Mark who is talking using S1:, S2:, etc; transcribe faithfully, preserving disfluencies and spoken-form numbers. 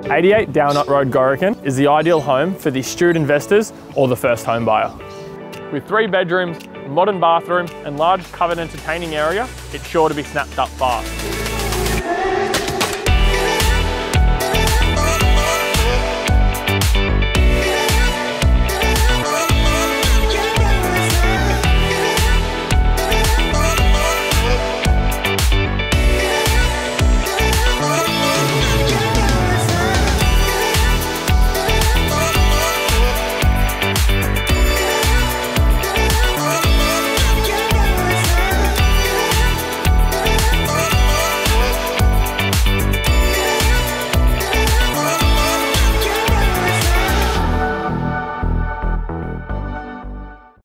S1: eighty-eight Dalnott Road, Gorokan is the ideal home for the astute investors or the first home buyer. With three bedrooms, modern bathroom and large covered entertaining area, it's sure to be snapped up fast.